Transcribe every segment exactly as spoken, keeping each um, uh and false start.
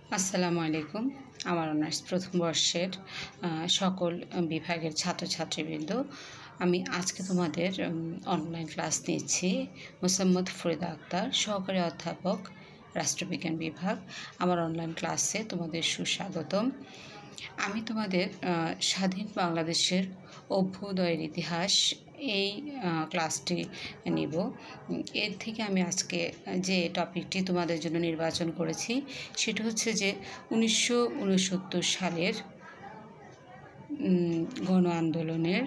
আসসালামু আলাইকুম। আমার অনার্স প্রথম বর্ষের সকল বিভাগের ছাত্রছাত্রীবৃন্দ, আমি আজকে তোমাদের অনলাইন ক্লাস নিচ্ছি। মোসাম্মদ ফরিদা আক্তার, সহকারী অধ্যাপক, রাষ্ট্রবিজ্ঞান বিভাগ। আমার অনলাইন ক্লাসে তোমাদের সুস্বাগতম। আমি তোমাদের স্বাধীন বাংলাদেশের অভ্যুদয়ের ইতিহাস এই ক্লাসটি নিব। এর থেকে আমি আজকে যে টপিকটি তোমাদের জন্য নির্বাচন করেছি সেটা হচ্ছে যে উনিশশো উনসত্তর সালের গণ আন্দোলনের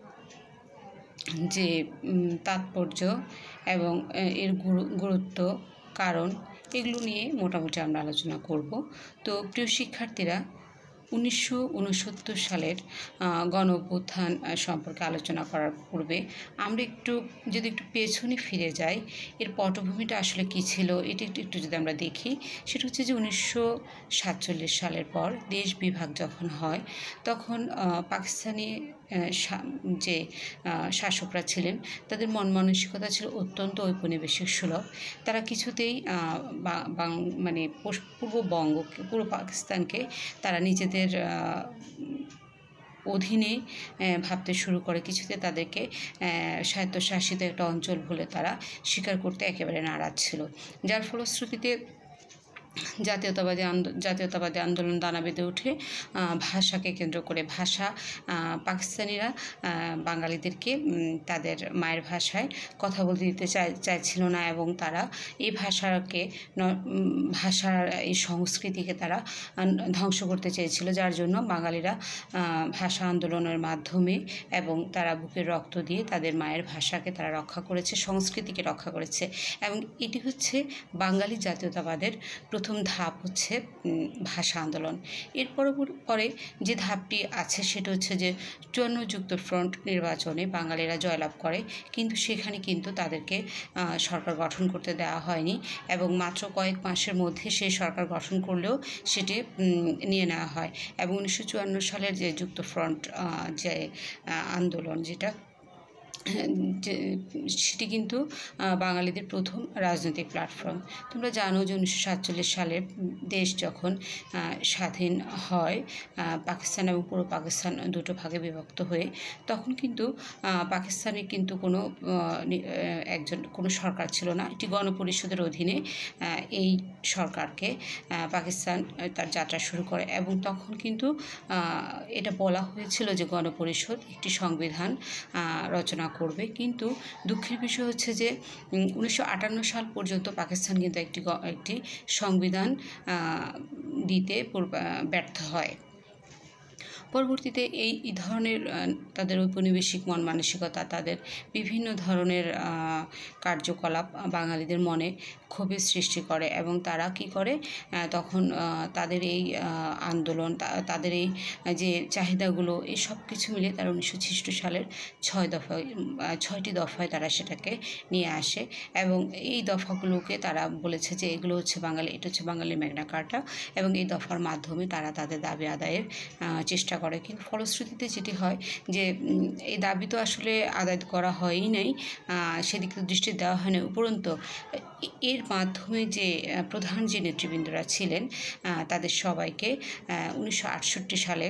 যে তাৎপর্য এবং এর গুরুত্ব, কারণ এগুলো নিয়ে মোটামুটি আমরা আলোচনা করব। তো প্রিয় শিক্ষার্থীরা, উনিশশো উনসত্তর সালের গণ অভ্যুত্থান সম্পর্কে আলোচনা করার পূর্বে আমরা একটু যদি একটু পেছনে ফিরে যাই, এর পটভূমিটা আসলে কী ছিল এটি একটু একটু যদি আমরা দেখি, সেটা হচ্ছে যে উনিশশো সাতচল্লিশ সালের পর দেশ বিভাগ যখন হয় তখন পাকিস্তানি যে শাসকরা ছিলেন তাদের মন মানসিকতা ছিল অত্যন্ত ঔপনিবেশিক সুলভ। তারা কিছুতেই মানে পূর্ববঙ্গ পূর্ব পাকিস্তানকে তারা নিজেদের অধীনে ভাবতে শুরু করে। কিছুতে তাদেরকে স্বায়ত্তশাসিত একটা অঞ্চল বলে তারা স্বীকার করতে একেবারে নারাজ ছিল, যার ফলশ্রুতিতে জাতীয়তাবাদী জাতীয়তাবাদী আন্দোলন দানা বেঁধে ওঠে ভাষাকে কেন্দ্র করে। ভাষা পাকিস্তানিরা বাঙালিদেরকে তাদের মায়ের ভাষায় কথা বলতে দিতে চাই চাইছিল না এবং তারা এই ভাষাকে ভাষার এই সংস্কৃতিকে তারা ধ্বংস করতে চেয়েছিল, যার জন্য বাঙালিরা ভাষা আন্দোলনের মাধ্যমে এবং তারা বুকের রক্ত দিয়ে তাদের মায়ের ভাষাকে তারা রক্ষা করেছে, সংস্কৃতিকে রক্ষা করেছে। এবং এটি হচ্ছে বাঙালি জাতীয়তাবাদের প্রথম ধাপ হচ্ছে ভাষা আন্দোলন। এর পরে যে ধাপটি আছে সেটা হচ্ছে যে চুয়ান্ন যুক্ত ফ্রন্ট নির্বাচনে বাঙালিরা জয়লাভ করে, কিন্তু সেখানে কিন্তু তাদেরকে সরকার গঠন করতে দেওয়া হয়নি এবং মাত্র কয়েক মাসের মধ্যে সেই সরকার গঠন করলেও সেটি নিয়ে নেওয়া হয়। এবং উনিশশো চুয়ান্ন সালের যে যুক্ত ফ্রন্ট যে আন্দোলন যেটা সেটি কিন্তু বাঙালিদের প্রথম রাজনৈতিক প্ল্যাটফর্ম। তোমরা জানো যে উনিশশো সাতচল্লিশ সালে দেশ যখন স্বাধীন হয়, পাকিস্তান এবং পূর্ব পাকিস্তান দুটো ভাগে বিভক্ত হয়ে, তখন কিন্তু পাকিস্তানে কিন্তু কোনো একজন কোনো সরকার ছিল না। এটি গণপরিষদের অধীনে এই সরকারকে পাকিস্তান তার যাত্রা শুরু করে এবং তখন কিন্তু এটা বলা হয়েছিল যে গণপরিষদ একটি সংবিধান রচনা করবে। কিন্তু দুঃখের বিষয় হচ্ছে যে উনিশশো আটান্ন সাল পর্যন্ত পাকিস্তান কিন্তু একটি একটি সংবিধান দিতে ব্যর্থ হয়। পরবর্তীতে এই ধরনের তাদের ঔপনিবেশিক মন মানসিকতা, তাদের বিভিন্ন ধরনের কার্যকলাপ বাঙালিদের মনে ক্ষোভের সৃষ্টি করে এবং তারা কি করে, তখন তাদের এই আন্দোলন, তাদের এই যে চাহিদাগুলো, এই সব কিছু মিলে তারা উনিশশো ছেষট্টি সালের ছয় দফায় ছয়টি দফায় তারা সেটাকে নিয়ে আসে এবং এই দফাগুলোকে তারা বলেছে যে এগুলো হচ্ছে বাঙালি, এটা হচ্ছে বাঙালি ম্যাগনা কার্টা, এবং এই দফার মাধ্যমে তারা তাদের দাবি আদায়ের চেষ্টা করে। কিন্তু ফলশ্রুতিতে যেটি হয় যে এই দাবি তো আসলে আদায় করা হয়ই নাই, সেদিকে দৃষ্টি দেওয়া হয় না। উপরন্তু এর মাধ্যমে যে প্রধান যে নেতৃবৃন্দরা ছিলেন তাদের সবাইকে উনিশশো আটষট্টি সালে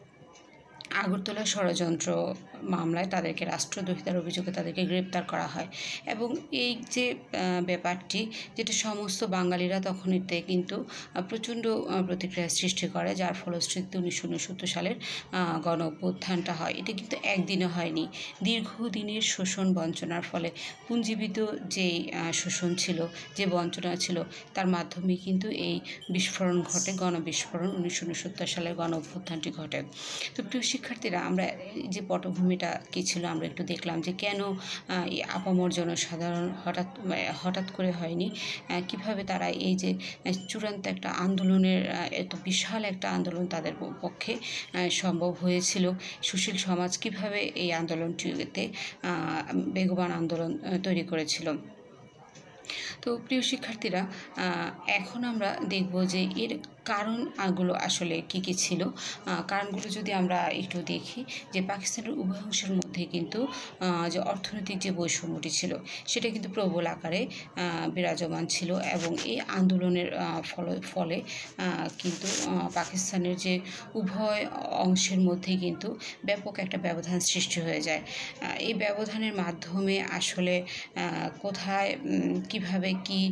আগরতলা ষড়যন্ত্র মামলায় তাদেরকে রাষ্ট্রদ্রোহিতার অভিযোগে তাদেরকে গ্রেপ্তার করা হয় এবং এই যে ব্যাপারটি যেটা সমস্ত বাঙালিরা তখন এতে কিন্তু প্রচণ্ড প্রতিক্রিয়ার সৃষ্টি করে, যার ফলশ্রুতিতে উনিশশো উনসত্তর সালের গণ অভ্যুত্থানটা হয়। এটা কিন্তু একদিনে হয়নি, দীর্ঘদিনের শোষণ বঞ্চনার ফলে পুঞ্জীবিত যেই শোষণ ছিল, যে বঞ্চনা ছিল, তার মাধ্যমে কিন্তু এই বিস্ফোরণ ঘটে, গণবিস্ফোরণ উনিশশো উনসত্তর সালের গণ অভ্যুত্থানটি ঘটে। তো প্রিয় শিক্ষার্থীরা, আমরা যে পটভূমিটা কী ছিল আমরা একটু দেখলাম যে কেন এই আপামর জনসাধারণ হঠাৎ হঠাৎ করে হয়নি, কিভাবে তারা এই যে চূড়ান্ত একটা আন্দোলনের এত বিশাল একটা আন্দোলন তাদের পক্ষে সম্ভব হয়েছিল, সুশীল সমাজ কিভাবে এই আন্দোলনটিতে বেগবান আন্দোলন তৈরি করেছিল। তো প্রিয় শিক্ষার্থীরা, এখন আমরা দেখব যে এর কারণগুলো আসলে কী কী ছিল। কারণগুলো যদি আমরা একটু দেখি, যে পাকিস্তানের উভয় অংশের মধ্যে কিন্তু যে অর্থনৈতিক যে বৈষম্যটি ছিল সেটা কিন্তু প্রবল আকারে বিরাজমান ছিল, এবং এই আন্দোলনের ফলে ফলে কিন্তু পাকিস্তানের যে উভয় অংশের মধ্যে কিন্তু ব্যাপক একটা ব্যবধান সৃষ্টি হয়ে যায়। এই ব্যবধানের মাধ্যমে আসলে কোথায় কিভাবে কি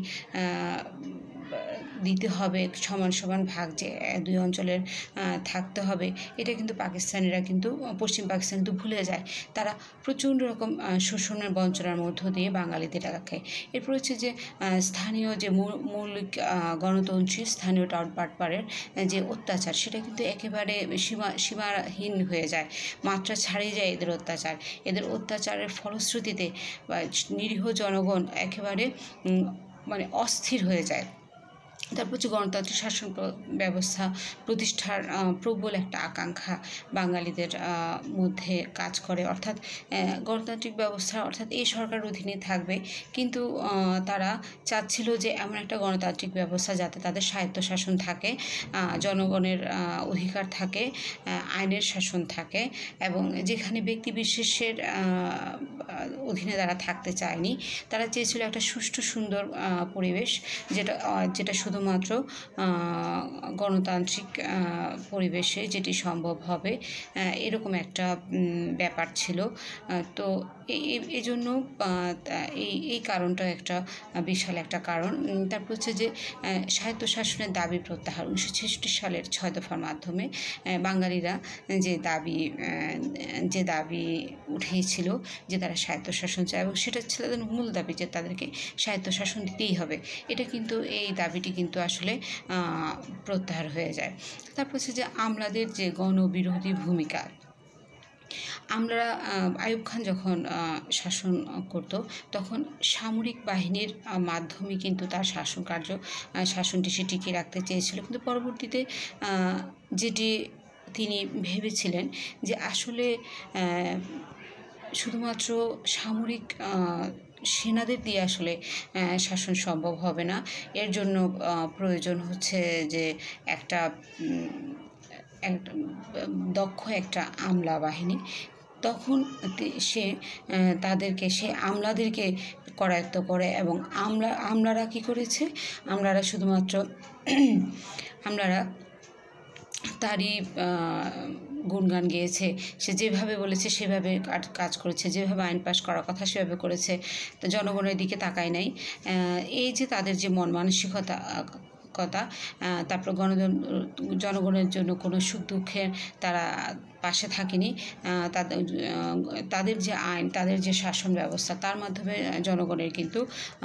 দিতে হবে, সমান সমান ভাগ যে দুই অঞ্চলের থাকতে হবে, এটা কিন্তু পাকিস্তানিরা কিন্তু পশ্চিম পাকিস্তান কিন্তু ভুলে যায়। তারা প্রচণ্ড রকম শোষণের বঞ্চনার মধ্য দিয়ে বাঙালিদের রাখে। এরপর হচ্ছে যে স্থানীয় যে মৌলিক গণতন্ত্রী স্থানীয় টাউটপাটপাড়ের যে অত্যাচার, সেটা কিন্তু একেবারে সীমা সীমাহীন হয়ে যায়, মাত্রা ছাড়িয়ে যায় এদের অত্যাচার। এদের অত্যাচারের ফলশ্রুতিতে নিরীহ জনগণ একেবারে মানে অস্থির হয়ে যায়। তারপর হচ্ছে গণতান্ত্রিক শাসন ব্যবস্থা প্রতিষ্ঠার প্রবল একটা আকাঙ্ক্ষা বাঙালিদের মধ্যে কাজ করে, অর্থাৎ গণতান্ত্রিক ব্যবস্থা অর্থাৎ এই সরকার অধীনে থাকবে, কিন্তু তারা চাচ্ছিল যে এমন একটা গণতান্ত্রিক ব্যবস্থা যাতে তাদের স্বায়ত্তশাসন থাকে, জনগণের অধিকার থাকে, আইনের শাসন থাকে, এবং যেখানে ব্যক্তি বিশেষের অধীনে তারা থাকতে চায়নি। তারা চেয়েছিল একটা সুষ্ঠু সুন্দর পরিবেশ, যেটা যেটা শুধুমাত্র গণতান্ত্রিক পরিবেশে যেটি সম্ভব হবে, এরকম একটা ব্যাপার ছিল। তো এই জন্য এই এই কারণটা একটা বিশাল একটা কারণ। তারপর হচ্ছে যে স্বায়ত্তশাসনের দাবি প্রত্যাহার, উনিশশো ছেষট্টি সালের ছয় দফার মাধ্যমে বাঙালিরা যে দাবি যে দাবি উঠিয়েছিল যে তারা স্বায়ত্তশাসন চায়, এবং সেটা ছিল তাদের মূল দাবি যে তাদেরকে স্বায়ত্তশাসন দিতেই হবে। এটা কিন্তু এই দাবিটি কিন্তু আসলে প্রত্যাহার হয়ে যায়। তারপর হচ্ছে যে আমলাদের যে গণবিরোধী ভূমিকা, আমরা আইয়ুব খান যখন শাসন করত তখন সামরিক বাহিনীর মাধ্যমে কিন্তু তার শাসন কার্য শাসনটি সে টিকিয়ে রাখতে চেয়েছিল, কিন্তু পরবর্তীতে যেটি তিনি ভেবেছিলেন যে আসলে শুধুমাত্র সামরিক সেনাদের দিয়ে আসলে শাসন সম্ভব হবে না, এর জন্য প্রয়োজন হচ্ছে যে একটা দক্ষ একটা আমলা বাহিনী। তখন সে তাদেরকে সে আমলাদেরকে করায়ত্ত করে, এবং আমলা আমলারা কী করেছে, আমলারা শুধুমাত্র আমলারা তারই গুণগান গেয়েছে, সে যেভাবে বলেছে সেভাবে কাজ করেছে, যেভাবে আইন পাস করার কথা সেভাবে করেছে, তো জনগণের দিকে তাকায় নাই। এই যে তাদের যে মন মানসিকতা কথা, তারপর গণ জনগণের জন্য কোনো সুখ দুঃখে তারা পাশে থাকেনি, তাদের তাদের যে আইন তাদের যে শাসন ব্যবস্থা তার মাধ্যমে জনগণের কিন্তু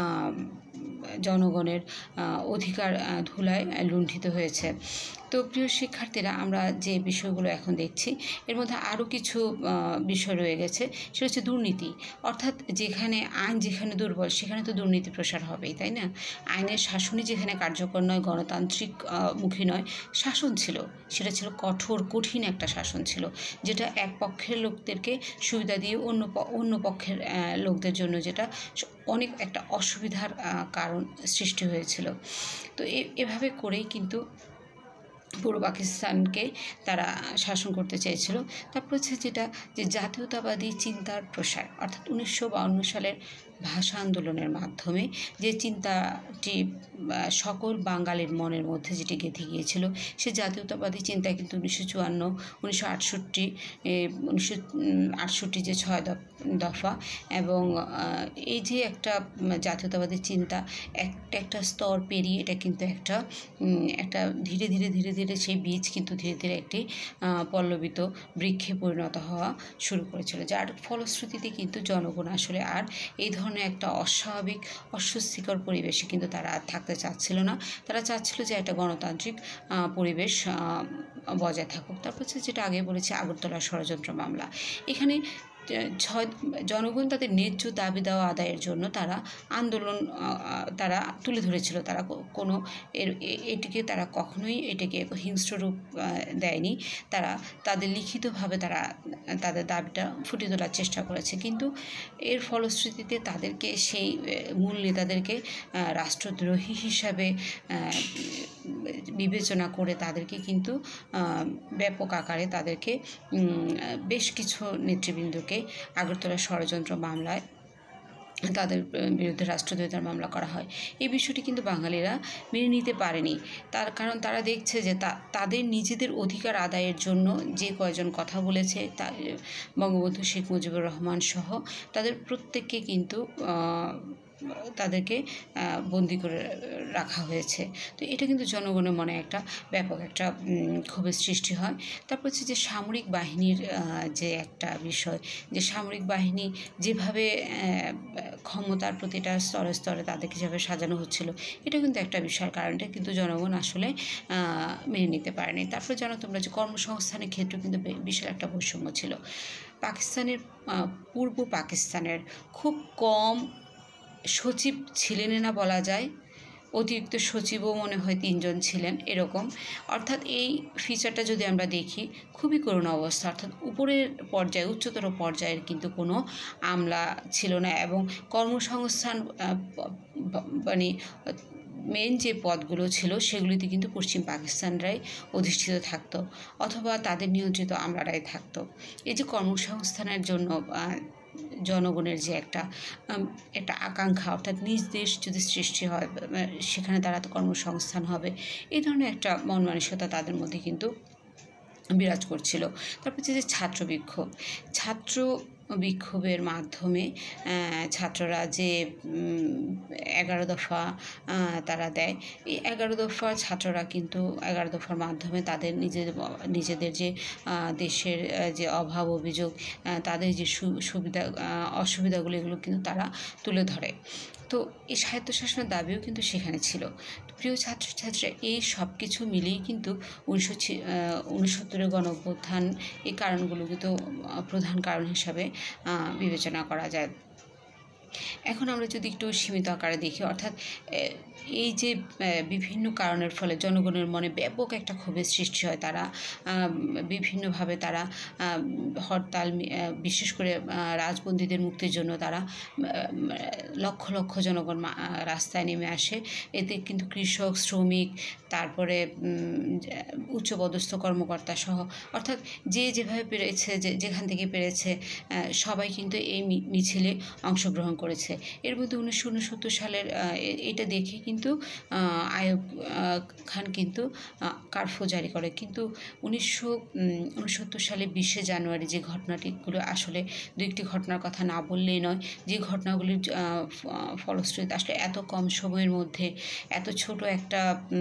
জনগণের অধিকার ধুলায় লুণ্ঠিত হয়েছে। তো প্রিয় শিক্ষার্থীরা, আমরা যে বিষয়গুলো এখন দেখছি এর মধ্যে আরও কিছু বিষয় রয়ে গেছে, সেটা হচ্ছে দুর্নীতি। অর্থাৎ যেখানে আইন যেখানে দুর্বল সেখানে তো দুর্নীতি প্রসার হবেই, তাই না? আইনের শাসনই যেখানে কার্যকর নয়, গণতান্ত্রিক মুখী নয়, শাসন ছিল সেটা ছিল কঠোর কঠিন একটা শাসন ছিল, যেটা এক পক্ষের লোকদেরকে সুবিধা দিয়ে অন্য অন্য পক্ষের লোকদের জন্য যেটা অনেক একটা অসুবিধার কারণ সৃষ্টি হয়েছিল। তো এভাবে করেই কিন্তু পূর্ব পাকিস্তানকে তারা শাসন করতে চেয়েছিল। তারপর হচ্ছে যেটা যে জাতীয়তাবাদী চিন্তার প্রসার, অর্থাৎ উনিশশো বাউন্ন সালের ভাষা আন্দোলনের মাধ্যমে যে চিন্তাটি সকল বাঙালির মনের মধ্যে যেটি গেঁথে গিয়েছিল, সে জাতীয়তাবাদী চিন্তায় কিন্তু উনিশশো চুয়ান্ন উনিশশো আটষট্টি উনিশশো আটষট্টি যে ছয় দফা, এবং এই যে একটা জাতীয়তাবাদী চিন্তা একটা একটা স্তর পেরিয়ে এটা কিন্তু একটা একটা ধীরে ধীরে ধীরে ধীরে সেই বীজ কিন্তু ধীরে ধীরে একটি পল্লবিত বৃক্ষে পরিণত হওয়া শুরু করেছিল, যার ফলশ্রুতিতে কিন্তু জনগণ আসলে আর এই ধরনের একটা অস্বাভাবিক অস্বস্তিকর পরিবেশে কিন্তু তারা আর থাকতে চাচ্ছিল না। তারা চাচ্ছিল যে একটা গণতান্ত্রিক পরিবেশ বজায় থাকুক। তারপর হচ্ছে যেটা আগে বলেছি আগরতলা ষড়যন্ত্র মামলা, এখানে ছয় জনগণ তাদের ন্যায্য দাবি দেওয়া আদায়ের জন্য তারা আন্দোলন তারা তুলে ধরেছিল। তারা কোনো এর এটিকে তারা কখনোই এটাকে হিংস্র রূপ দেয়নি। তারা তাদের লিখিতভাবে তারা তাদের দাবিটা ফুটিয়ে তোলার চেষ্টা করেছে, কিন্তু এর ফলশ্রুতিতে তাদেরকে সেই মূল নেতাদেরকে রাষ্ট্রদ্রোহী হিসাবে বিবেচনা করে তাদেরকে কিন্তু ব্যাপক আকারে তাদেরকে বেশ কিছু নেতৃবৃন্দকে আগরতলা ষড়যন্ত্র মামলায় তাদের বিরুদ্ধে রাষ্ট্রদ্রোহিতার মামলা করা হয়। এই বিষয়টি কিন্তু বাঙালিরা মেনে নিতে পারেনি। তার কারণ তারা দেখছে যে তাদের নিজেদের অধিকার আদায়ের জন্য যে কয়জন কথা বলেছে, তা বঙ্গবন্ধু শেখ মুজিবুর রহমান সহ তাদের প্রত্যেককে কিন্তু তাদেরকে বন্দি করে রাখা হয়েছে। তো এটা কিন্তু জনগণের মনে একটা ব্যাপক একটা ক্ষোভের সৃষ্টি হয়। তারপর হচ্ছে যে সামরিক বাহিনীর যে একটা বিষয়, যে সামরিক বাহিনী যেভাবে ক্ষমতার প্রতিটা স্তরে স্তরে তাদেরকে যেভাবে সাজানো হচ্ছিল, এটা কিন্তু একটা বিশাল কারণটা কিন্তু জনগণ আসলে মেনে নিতে পারেনি। তারপরে জানো তোমরা যে কর্মসংস্থানের ক্ষেত্রে কিন্তু বিশাল একটা বৈষম্য ছিল। পাকিস্তানের পূর্ব পাকিস্তানের খুব কম সচিব ছিলেন না বলা যায়, অতিরিক্ত সচিবও মনে হয় তিনজন ছিলেন এরকম। অর্থাৎ এই ফিচারটা যদি আমরা দেখি, খুবই করুণ অবস্থা। অর্থাৎ উপরের পর্যায়ে উচ্চতর পর্যায়ের কিন্তু কোনো আমলা ছিল না, এবং কর্মসংস্থান মানে মেন যে পদগুলো ছিল সেগুলিতে কিন্তু পশ্চিম পাকিস্তানরাই অধিষ্ঠিত থাকতো, অথবা তাদের নিয়ন্ত্রিত আমলারাই থাকতো। এই যে কর্মসংস্থানের জন্য জনগণের যে একটা একটা আকাঙ্ক্ষা, অর্থাৎ নিজ দেশ যদি সৃষ্টি হয় সেখানে তারা তো কর্মসংস্থান হবে, এই ধরনের একটা মন মানসিকতা তাদের মধ্যে কিন্তু বিরাজ করছিল। তারপর হচ্ছে যে ছাত্র বিক্ষোভ ছাত্র বিক্ষোভের মাধ্যমে ছাত্ররা যে এগারো দফা তারা দেয়, এই এগারো দফা ছাত্ররা কিন্তু এগারো দফার মাধ্যমে তাদের নিজেদের নিজেদের যে দেশের যে অভাব অভিযোগ, তাদের যে সুবিধা অসুবিধাগুলো, এগুলো কিন্তু তারা তুলে ধরে। তো এই স্বায়ত্তশাসনের দাবিও কিন্তু সেখানে ছিল। প্রিয় ছাত্রছাত্রীরা, এই সব কিছু মিলেই কিন্তু উনিশশো উনসত্তরের গণ অভ্যুত্থান এই কারণগুলো কিন্তু প্রধান কারণ হিসাবে বিবেচনা করা যায়। এখন আমরা যদি একটু সীমিত আকারে দেখি, অর্থাৎ এই যে বিভিন্ন কারণের ফলে জনগণের মনে ব্যাপক একটা ক্ষোভের সৃষ্টি হয়, তারা বিভিন্নভাবে তারা হরতাল, বিশেষ করে রাজবন্দীদের মুক্তির জন্য তারা লক্ষ লক্ষ জনগণ রাস্তায় নেমে আসে। এতে কিন্তু কৃষক, শ্রমিক, তারপরে উচ্চপদস্থ কর্মকর্তা সহ, অর্থাৎ যে যেভাবে পেরেছে, যে যেখান থেকে পেরেছে সবাই কিন্তু এই মিছিলে অংশগ্রহণ করেছে। এর মধ্যে উনিশশো উনসত্তর সালের এটা দেখে কিন্তু আইয়ুব খান কিন্তু কারফিউ জারি করে। কিন্তু উনিশশো উনসত্তর সালে বিশে জানুয়ারি যে ঘটনাটিগুলো, আসলে দু একটি ঘটনার কথা না বললেই নয়, যে ঘটনাগুলির ফলশ্রুতিতে আসলে এত কম সময়ের মধ্যে, এত ছোট একটা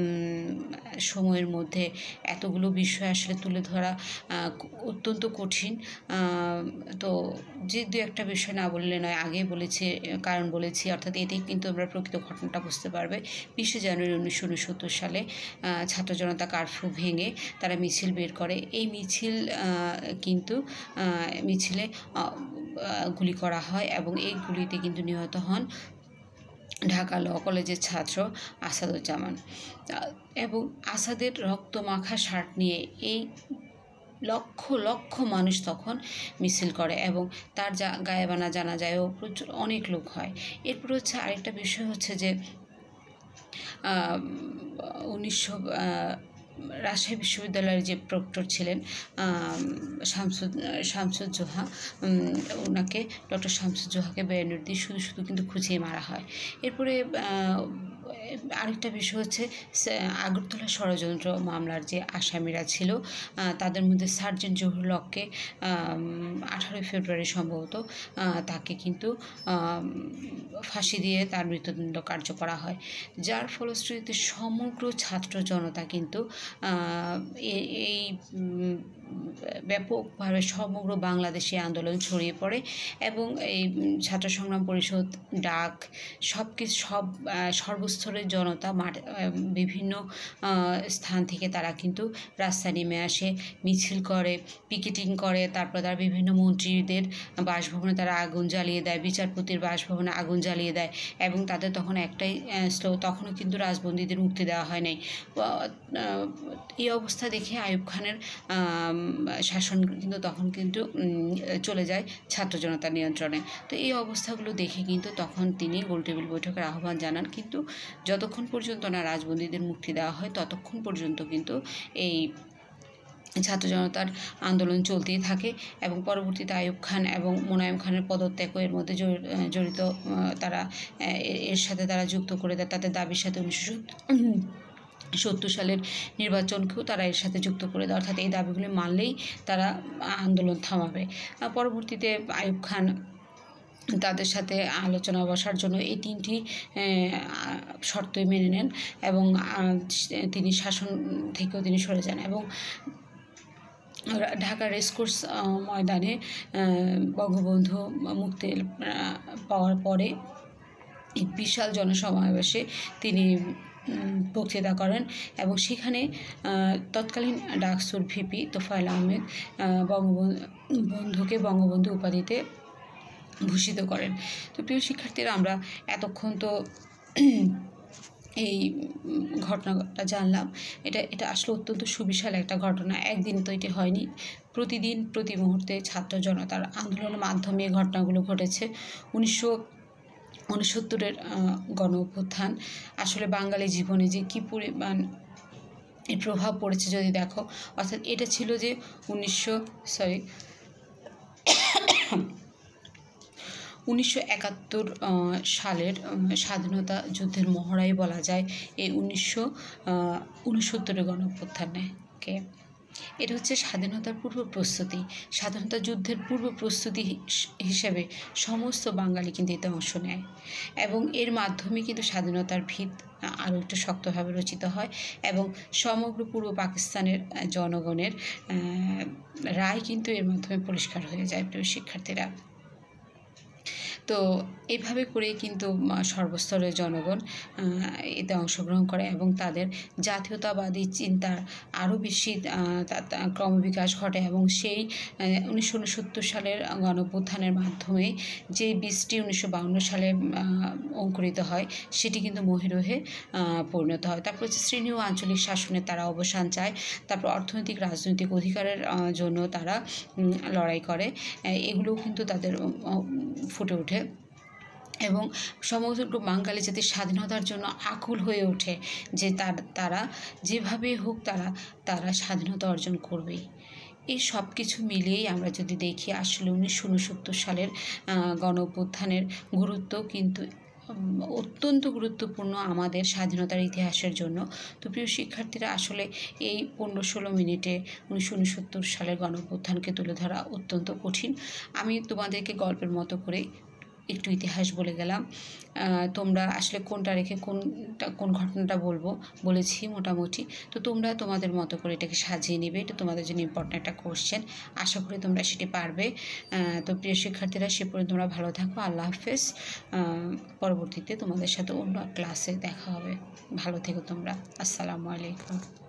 সময়ের মধ্যে এতগুলো বিষয় আসলে তুলে ধরা অত্যন্ত কঠিন। তো যে দু একটা বিষয় না বললে নয়, আগে বলেছি, কারণ বলেছি, অর্থাৎ এতেই কিন্তু আমরা প্রকৃত ঘটনাটা বুঝতে পারবে। বিশে জানুয়ারি উনিশশো উনসত্তর সালে ছাত্র জনতা কারফিউ ভেঙে তারা মিছিল বের করে। এই মিছিল কিন্তু মিছিলে গুলি করা হয়, এবং এই গুলিতে কিন্তু নিহত হন ঢাকা ল কলেজের ছাত্র আসাদুজ্জামান। এবং আসাদের রক্তমাখা শার্ট নিয়ে এই লক্ষ লক্ষ মানুষ তখন মিছিল করে, এবং তার যা গায়েবানা জানাজায়ও প্রচুর অনেক লোক হয়। এরপর হচ্ছে আরেকটা বিষয় হচ্ছে যে উনিশশো রাজশাহী বিশ্ববিদ্যালয়ের যে প্রক্টর ছিলেন শামসুদ শামসুজ্জোহা, ওনাকে ডক্টর শামসুজ্জোহাকে ব্যানার দিয়ে শুধু শুধু কিন্তু খুঁজিয়ে মারা হয়। এরপরে আরেকটা বিষয় হচ্ছে আগরতলা ষড়যন্ত্র মামলার যে আসামিরা ছিল, তাদের মধ্যে সার্জেন্ট জহুরুল হককে আঠারোই ফেব্রুয়ারি সম্ভবত তাকে কিন্তু ফাঁসি দিয়ে তার মৃত্যুদণ্ড কার্য করা হয়, যার ফলশ্রুতিতে সমগ্র ছাত্র জনতা কিন্তু এই ব্যাপকভাবে সমগ্র বাংলাদেশে আন্দোলন ছড়িয়ে পড়ে, এবং এই ছাত্র সংগ্রাম পরিষদ, ডাক, সব কিছু সব সর্বস্তরের জনতা মাঠ বিভিন্ন স্থান থেকে তারা কিন্তু রাস্তায় নেমে আসে, মিছিল করে, পিকেটিং করে। তারপর তারা বিভিন্ন মন্ত্রীদের বাসভবনে তারা আগুন জ্বালিয়ে দেয়, বিচারপতির বাসভবনে আগুন জ্বালিয়ে দেয়, এবং তাদের তখন একটাই স্লো, তখনও কিন্তু রাজবন্দীদের মুক্তি দেওয়া হয় নাই। এই অবস্থা দেখে আইয়ুব খানের শাসন কিন্তু তখন কিন্তু চলে যায় ছাত্র জনতার নিয়ন্ত্রণে। তো এই অবস্থাগুলো দেখে কিন্তু তখন তিনি গোলটেবিল বৈঠকের আহ্বান জানান, কিন্তু যতক্ষণ পর্যন্ত না রাজবন্দীদের মুক্তি দেওয়া হয় ততক্ষণ পর্যন্ত কিন্তু এই ছাত্র জনতার আন্দোলন চলতেই থাকে। এবং পরবর্তীতে আইয়ুব খান এবং মোনায়েম খানের পদত্যাগও এর মধ্যে জড়িত, তারা এর সাথে তারা যুক্ত করে দেয় তাদের দাবির সাথে। উনিশশো সত্তর সালের নির্বাচনকেও তারা এর সাথে যুক্ত করে দেয়, অর্থাৎ এই দাবিগুলি মানলেই তারা আন্দোলন থামাবে। পরবর্তীতে আইয়ুব খান তাদের সাথে আলোচনা বসার জন্য এই তিনটি শর্তই মেনে নেন এবং তিনি শাসন থেকেও তিনি সরে যান। এবং ঢাকা রেসকোর্স ময়দানে বঙ্গবন্ধু মুক্তি পাওয়ার পরে এই বিশাল জনসমাবেশে তিনি বক্তৃতা করেন এবং সেখানে তৎকালীন ডাকসুর ভিপি তোফায়েল আহমেদ বঙ্গবন্ধুকে বঙ্গবন্ধু উপাধিতে ভূষিত করেন। তো প্রিয় শিক্ষার্থীরা, আমরা এতক্ষণ তো এই ঘটনাটা জানলাম। এটা এটা আসলে অত্যন্ত সুবিশাল একটা ঘটনা, একদিন তো এটি হয়নি, প্রতিদিন প্রতি মুহূর্তে ছাত্র জনতার আন্দোলনের মাধ্যমে এই ঘটনাগুলো ঘটেছে। উনিশশো উনসত্তরের গণ অভ্যুত্থান আসলে বাঙালি জীবনে যে কী পরিমাণ এর প্রভাব পড়েছে যদি দেখো, অর্থাৎ এটা ছিল যে উনিশশো সরি উনিশশো একাত্তর সালের স্বাধীনতা যুদ্ধের মহড়াই বলা যায় এই উনিশশো উনসত্তরের গণ অভ্যুত্থানকে। এটা হচ্ছে স্বাধীনতার পূর্ব প্রস্তুতি, স্বাধীনতা যুদ্ধের পূর্ব প্রস্তুতি হিসেবে সমস্ত বাঙালি কিন্তু এতে অংশ নেয় এবং এর মাধ্যমে কিন্তু স্বাধীনতার ভিত আরও একটু শক্তভাবে রচিত হয় এবং সমগ্র পূর্ব পাকিস্তানের জনগণের রায় কিন্তু এর মাধ্যমে পরিষ্কার হয়ে যায়। প্রিয় শিক্ষার্থীরা, তো এইভাবে করে কিন্তু সর্বস্তরের জনগণ এতে অংশগ্রহণ করে এবং তাদের জাতীয়তাবাদী চিন্তার আরও বেশি ক্রমবিকাশ ঘটে এবং সেই উনিশশো উনসত্তর সালের গণঅভ্যুত্থানের মাধ্যমে যে বীজটি উনিশশো বাউন্ন সালে অঙ্কুরিত হয় সেটি কিন্তু মহিরুহে পরিণত হয়। তারপর হচ্ছে শ্রেণী ও আঞ্চলিক শাসনের তারা অবসান চায়, তারপর অর্থনৈতিক রাজনৈতিক অধিকারের জন্য তারা লড়াই করে, এগুলোও কিন্তু তাদের ফুটে ওঠে এবং সমগ্র বাঙালি যাতে স্বাধীনতার জন্য আকুল হয়ে ওঠে যে তার তারা যেভাবে হোক তারা তারা স্বাধীনতা অর্জন করবেই। এই সব কিছু মিলিয়েই আমরা যদি দেখি আসলে উনিশশো উনসত্তর সালের গণ অভ্যুত্থানের গুরুত্ব কিন্তু অত্যন্ত গুরুত্বপূর্ণ আমাদের স্বাধীনতার ইতিহাসের জন্য। তো প্রিয় শিক্ষার্থীরা, আসলে এই পনেরো ষোলো মিনিটে উনিশশো উনসত্তর সালের গণ অভ্যুত্থানকে তুলে ধরা অত্যন্ত কঠিন। আমি তোমাদেরকে গল্পের মতো করে একটু ইতিহাস বলে গেলাম, তোমরা আসলে কোনটা রেখে কোনটা কোন ঘটনাটা বলবো বলেছি মোটামুটি। তো তোমরা তোমাদের মতো করে এটাকে সাজিয়ে নেবে, এটা তোমাদের জন্য ইম্পর্ট্যান্ট একটা কোশ্চেন, আশা করি তোমরা সেটি পারবে। তো প্রিয় শিক্ষার্থীরা, সে পর্যন্ত তোমরা ভালো থাকো, আল্লাহ হাফেজ। পরবর্তীতে তোমাদের সাথে অন্য ক্লাসে দেখা হবে, ভালো থেকো তোমরা, আসসালামু আলাইকুম।